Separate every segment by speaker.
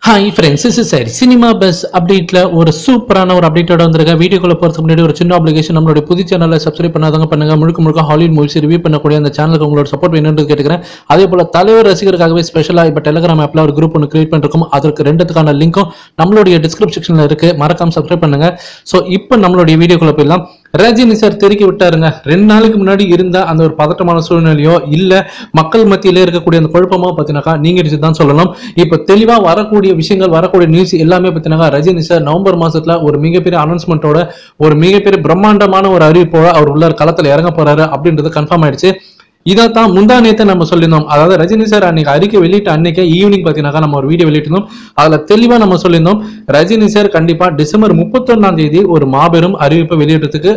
Speaker 1: Hi friends, this is Cinemabuz update ஒரு சூப்பரான ஒரு அப்டேட்டோட வந்திருக்க. வீடியோக்குள்ள போறதுக்கு முன்னாடி ஒரு சின்ன அப்ளிகேஷன் நம்மளுடைய புது சேனலை சப்ஸ்கிரைப் பண்ணாதவங்க பண்ணுங்க. முழுக்க ஹாலிவுட் மூவிஸ் ரிவ்யூ பண்ணக்கூடிய அந்த சேனலுக்கு உங்களோட சப்போர்ட் வேணும்னு கேட்டுக்கிறேன். அதே போல தலைவர் ரசிகர்களுக்காகவே ஸ்பெஷலா இப்ப டெலிகிராம் ஆப்ல ஒரு குரூப் ஒன்று கிரியேட் பண்ணிருக்கோம். அதற்கு ரெண்டுத்துக்கான லிங்க்கும் நம்மளுடைய டிஸ்கிரிப்ஷன் செக்ஷன்ல இருக்கு. மறக்காம சப்ஸ்கிரைப் பண்ணுங்க. சோ இப்போ நம்மளுடைய வீடியோக்குள்ள போயிடலாம். ரஜினி சார் தெருக்கி விட்டாருங்க. 2 நாளுக்கு முன்னாடி இருந்த அந்த ஒரு பதட்டமான சூழ்நிலையோ இல்ல மக்கள் மத்தியில இருக்கக்கூடிய அந்த குழப்பமோ பாத்தீங்கன்னா நீங்கிடுச்சு தான் சொல்லணும். இப்ப தெளிவா வரக்கூடிய விஷயங்கள் வரக்கூடிய நியூஸ் எல்லாமே பாத்தீங்கன்னா ரஜினி சார் நவம்பர் மாசத்துல ஒரு மிகப்பெரிய அனௌன்ஸ்மெண்டோட ஒரு மிகப்பெரிய பிரம்மாண்டமான ஒரு அறிவிப்போட அவர் உள்ள களத்துல இறங்க போறாரு அப்படின்றது கன்ஃபார்ம் ஆயிடுச்சு. இதான் முந்தா நேத்து நம்ம சொல்லியிருந்தோம். அதாவது ரஜினி சார் அன்னைக்கு அறிக்கை வெளியிட்ட அன்னைக்கு ஈவினிங் பாத்தீங்கன்னா நம்ம ஒரு வீடியோ வெளியிட்டிருந்தோம். அதுல தெளிவா நம்ம சொல்லியிருந்தோம் ரஜினி சார் கண்டிப்பா டிசம்பர் 31 ஒரு மாபெரும் அறிவிப்பை வெளியிடறதுக்கு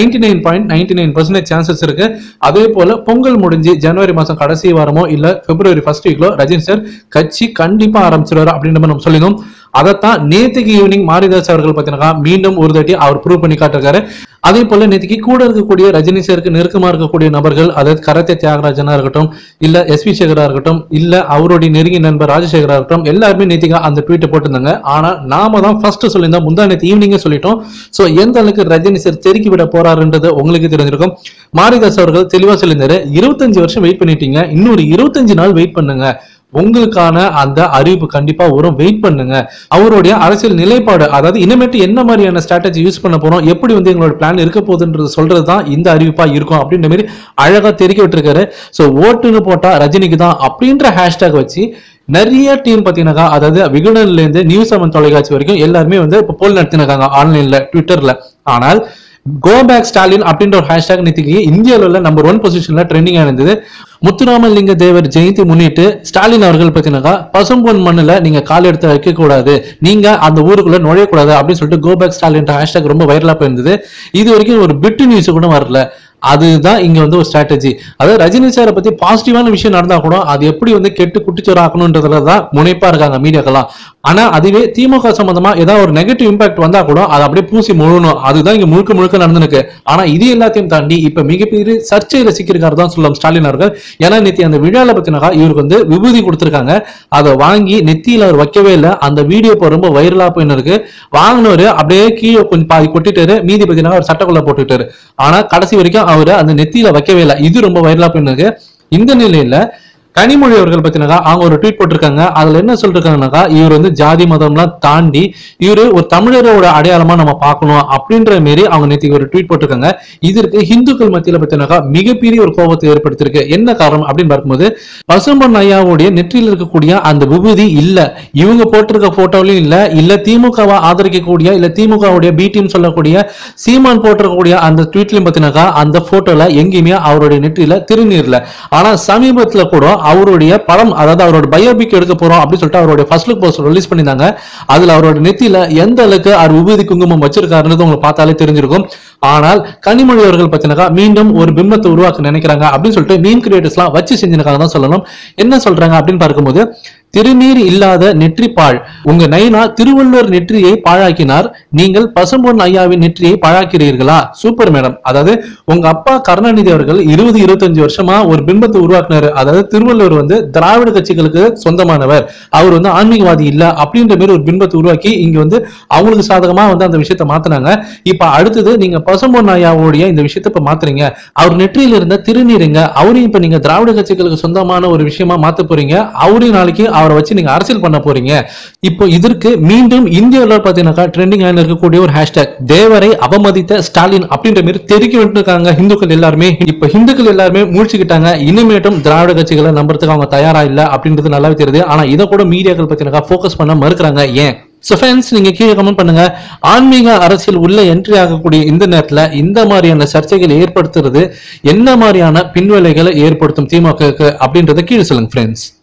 Speaker 1: 99.99% சான்சஸ் இருக்கு. அதே போல பொங்கல் முடிஞ்சு ஜனவரி மாசம் கடைசி வாரமோ இல்ல பிப்ரவரி ஃபர்ஸ்ட் வீக்லோ ரஜினி சார் கட்சி கண்டிப்பா ஆரம்பிச்சிருவாரு அப்படின்ற மாதிரி நம்ம சொல்லியிருந்தோம். அதைத்தான் நேற்றுக்கு ஈவினிங் மாரிதாஸ் அவர்கள் பாத்தீங்கன்னா மீண்டும் ஒரு தாட்டி அவர் ப்ரூவ் பண்ணி காட்டிருக்காரு. அதே போல நேற்றுக்கு கூட இருக்கக்கூடிய ரஜினி சாருக்கு நெருக்கமா இருக்கக்கூடிய நபர்கள், அதாவது கரத்தே தியாகராஜனா இருக்கட்டும் இல்ல எஸ்வி சேகரா இருக்கட்டும் இல்ல அவருடைய நெருங்கிய நண்பர் ராஜசேகரா இருக்கட்டும் எல்லாருமே நேற்றுக்கு அந்த ட்வீட்டை போட்டிருந்தாங்க. ஆனா நாம தான் ஃபர்ஸ்ட் சொல்லியிருந்தோம், முந்தா நேற்று ஈவினிங்கே சொல்லிட்டோம். சோ எந்த அளவுக்கு ரஜினி சார் தெருக்கி விட போறாருன்றது உங்களுக்கு தெரிஞ்சிருக்கும். மாரிதாஸ் அவர்கள் தெளிவா சொல்லியிருந்தாரு, 25 வருஷம் வெயிட் பண்ணிட்டீங்க, இன்னொரு 25 நாள் வெயிட் பண்ணுங்க, உங்களுக்கான அந்த அறிவிப்பு கண்டிப்பா வரும், வெயிட் பண்ணுங்க. அவருடைய அரசியல் நிலைப்பாடு, அதாவது இனிமேட்டு என்ன மாதிரியான ஸ்ட்ராட்டஜி யூஸ் பண்ண போறோம், எப்படி எங்களோட பிளான் இருக்க போகுதுன்றது சொல்றதுதான் இந்த அறிவிப்பா இருக்கும் அப்படின்ற மாதிரி அழகா தெரிவிக்க விட்டுருக்காரு. சோ ஓட்டுன்னு போட்டா ரஜினிக்கு தான் அப்படின்ற ஹேஷ்டாக் வச்சு நிறைய டீம் பாத்தீங்கன்னா, அதாவது விகடன்ல இருந்து நியூஸ் 7 தொலைக்காட்சி வரைக்கும் எல்லாருமே இப்ப போல் நடத்தினாங்க ஆன்லைன்ல ட்விட்டர்ல. ஆனால் கோ பேக் ஸ்டாலின் அப்படின்ற ஒரு ஹேஷ்டாக் நேற்றுக்கு இந்தியாவில் நம்பர் 1 பொசிஷன்ல ட்ரெண்டிங் ஆனது. முத்துராமலிங்க தேவர் ஜெயந்தி முன்னிட்டு ஸ்டாலின் அவர்கள் பார்த்தீங்கன்னா பசும்பொன் மண்ணுல நீங்க கால் எடுத்து வைக்க கூடாது, நீங்க அந்த ஊருக்குள்ள நுழையக்கூடாது அப்படின்னு சொல்லிட்டு கோ பேக் ஸ்டாலின் ஹேஷ்டாக் ரொம்ப வைரலா போயிருந்தது. இது வரைக்கும் ஒரு பிட் நியூஸ் கூட வரல. அதுதான் இங்க ஒரு ஸ்ட்ராட்டஜி. அதாவது ரஜினி சாரை பத்தி பாசிட்டிவான விஷயம் நடந்தா கூட அது எப்படி கெட்டு குட்டிச்சோராக்கணும்ன்றதுலதான் முனைப்பா இருக்காங்க மீடியாக்கெல்லாம். ஆனா அதுவே திமுக சம்பந்தமா ஏதாவது ஒரு நெகட்டிவ் இம்பாக்ட் வந்தா கூட அதை அப்படியே பூசி முழணும். அதுதான் இங்க முழுக்க நடந்துருக்கு. ஆனா இது எல்லாத்தையும் தாண்டி இப்ப மிகப்பெரிய சர்ச்சையில சிக்கிருக்காரு தான் சொல்லலாம் ஸ்டாலின் அவர்கள். ஏன்னா நேத்தி அந்த விழால பத்தினா இவருக்கு விபூதி கொடுத்திருக்காங்க. அதை வாங்கி நெத்தியில அவர் வைக்கவே இல்லை. அந்த வீடியோ இப்போ ரொம்ப வைரலா போயின்னு இருக்கு. வாங்கினவரு அப்படியே கீழே கொஞ்சம் பாதி கொட்டிட்டாரு, மீதி பத்தினா அவர் சட்டக்குள்ள போட்டுட்டாரு. ஆனா கடைசி வரைக்கும் அவரு அந்த நெத்தியில வைக்கவே இல்லை. இது ரொம்ப வைரலா போயின்னு இருக்கு. இந்த நிலையில கனிமொழி அவர்கள் பத்தினாக்கா அவங்க ஒரு ட்வீட் போட்டிருக்காங்க. அதுல என்ன சொல்றாங்கன்னாக்கா இவர் ஜாதி மதம்லாம் தாண்டி இவரு ஒரு தமிழரோட அடையாளமா நம்ம பார்க்கணும் அப்படின்ற மாரி அவங்க நேற்று ஒரு ட்வீட் போட்டிருக்காங்க. இதற்கு ஹிந்துக்கள் மத்தியில பத்தினாக்கா மிகப்பெரிய ஒரு கோபத்தை ஏற்படுத்திருக்கு. என்ன காரணம் அப்படின்னு பார்க்கும்போது பசும்பொன் ஐயாவுடைய நெற்றியில் இருக்கக்கூடிய அந்த விபூதி இல்ல, இவங்க போட்டிருக்க போட்டோலையும் இல்ல திமுகவை ஆதரிக்கக்கூடிய இல்ல திமுகவுடைய பி டீம் சொல்லக்கூடிய சீமான் போட்டிருக்கக்கூடிய அந்த ட்வீட்லயும் பத்தினாக்கா அந்த போட்டோல எங்கேயுமே அவருடைய நெற்றியில திருநீர்ல. ஆனா சமீபத்துல கூட அவருடைய படம், அதாவது அவரோட பயோபிக் எடுக்க போறோம் அப்படின்னு சொல்லிட்டு அவருடைய ஃபர்ஸ்ட் லுக் போஸ்டர் ரிலீஸ் பண்ணிருந்தாங்க. அதுல அவரோட நெத்தியில எந்த அளவுக்கு அவர் விபூதி குங்குமம் வச்சிருக்காருன்னு உங்களுக்கு பார்த்தாலே தெரிஞ்சிருக்கும். ஆனால் கனிமொழி அவர்கள் பத்தினாக்கா மீண்டும் ஒரு பிம்பத்தை உருவாக்க நினைக்கிறாங்க அப்படின்னு சொல்லிட்டு மீம் கிரியேட்டர்ஸ் எல்லாம் வச்சு செஞ்சிருக்காங்க தான் சொல்லணும். என்ன சொல்றாங்க அப்படின்னு பார்க்கும்போது, திருநீர் இல்லாத நெற்றி பாழ், உங்க நைனா திருவள்ளுவர் நெற்றியை பாழாக்கினார், நீங்கள் பசும்பொன் ஐயாவின் நெற்றியை பாழாக்கிறீர்களா? Super madam. அதாவது உங்க அப்பா கருணாநிதி அவர்கள் 20-25 வருஷமா ஒரு பிம்பத்தை உருவாக்குனாரு. அதாவது திருவள்ளுவர் திராவிட கட்சிகளுக்கு சொந்தமானவர், அவர் ஆன்மீகவாதி இல்ல அப்படின்ற மாதிரி ஒரு பிம்பத்தை உருவாக்கி இங்க அவங்களுக்கு சாதகமா அந்த விஷயத்த மாத்தினாங்க. இப்ப அடுத்தது நீங்க பசும்பொன் ஐயாவுடைய இந்த விஷயத்த இப்ப மாத்துறீங்க. அவர் நெற்றியில இருந்த திருநீருங்க, அவரையும் இப்ப நீங்க திராவிட கட்சிகளுக்கு சொந்தமான ஒரு விஷயமா மாத்த போறீங்க. அவரையும் நாளைக்கு அவரை வச்சு நீங்க அரசியல் பண்ண போறீங்க. இப்போ இதற்கு மீண்டும் இந்தியாவில் பாத்தீங்கன்னா ட்ரெண்டிங் ஆன இருக்கக்கூடிய ஒரு ஹேஷ்டாக் தேவரை அவமதித்த ஸ்டாலின் அப்படின்ற மாதிரி தெரிவிக்க விட்டுருக்காங்க ஹிந்துக்கள் எல்லாருமே. இப்ப ஹிந்துக்கள் எல்லாருமே மூழ்கிக்கிட்டாங்க. இனிமேட்டும் திராவிட கட்சிகளை நம்புறதுக்கு அவங்க தயாரா இல்ல அப்படின்றது நல்லாவே தெரியுது. ஆனா இதை கூட மீடியாக்கள் பத்தினா போக்கஸ் பண்ண மறுக்கிறாங்க. ஏன்? சோ ஃப்ரெண்ட்ஸ், நீங்க கீழே கமெண்ட் பண்ணுங்க. ஆன்மீக அரசியல் உள்ள என்ட்ரி ஆகக்கூடிய இந்த நேரத்துல இந்த மாதிரியான சர்ச்சைகளை ஏற்படுத்துறது என்ன மாதிரியான பின்விளைகளை ஏற்படுத்தும் திமுக அப்படின்றத கீழே சொல்லுங்க ஃப்ரெண்ட்ஸ்.